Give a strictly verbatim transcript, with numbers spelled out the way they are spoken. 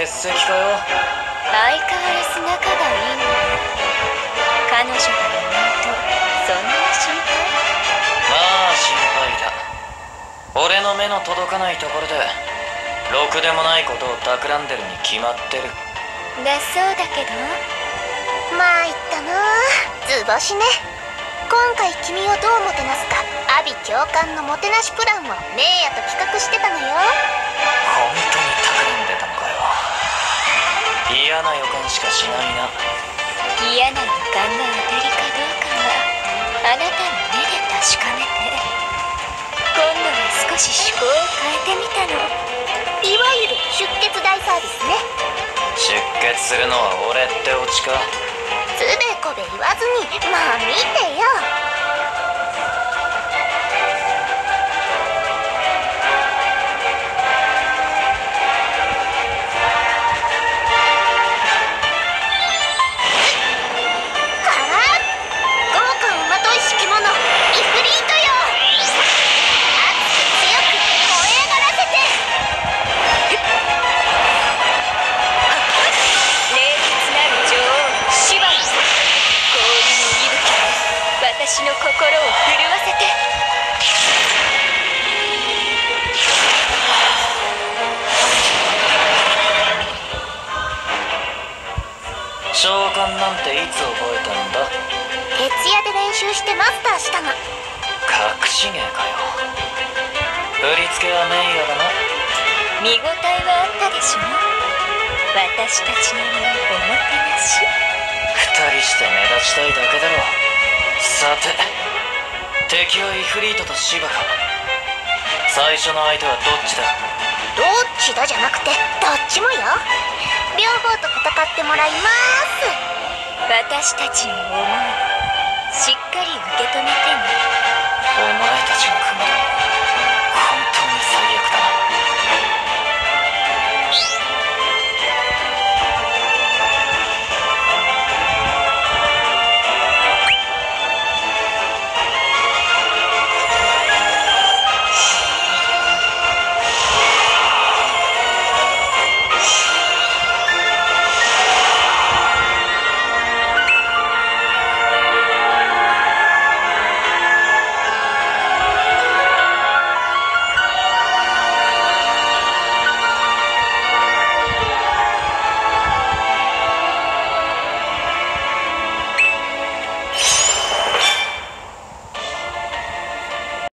欠席かよ。 相変わらず仲がいいのね。彼女がいないとそんなに心配？ まあ心配だ。俺の目の届かないところでろくでもないことを企んでるに決まってる。 だそうだけど。 まあ言ったな図星ね。今回君をどうもてなすか阿鼻教官のもてなしプランを姉やと企画してたのよ。 本当に企んでたのかよ。嫌な予感しかしないな。 嫌な予感が当たりかどうかはあなたの目で確かめて。今度は少し趣向を変えてみたの。 いわゆる出血大サービスね。 出血するのは俺ってオチか。 つべこべ言わずにまあ見てよ。 私の心を震わせて。 召喚なんていつ覚えたんだ？ 徹夜で練習してマスターしたの。 隠し芸かよ。振り付けは名誉だな。 見応えはあったでしょ。私たちなりのおもてなし。 二人して目立ちたいだけだろ。さて、敵はイフリートとシバか。最初の相手はどっちだ？ どっちだじゃなくてどっちもよ。両方と戦ってもらいます。 私たちの思いしっかり受け止めてね。 お前たちが組むと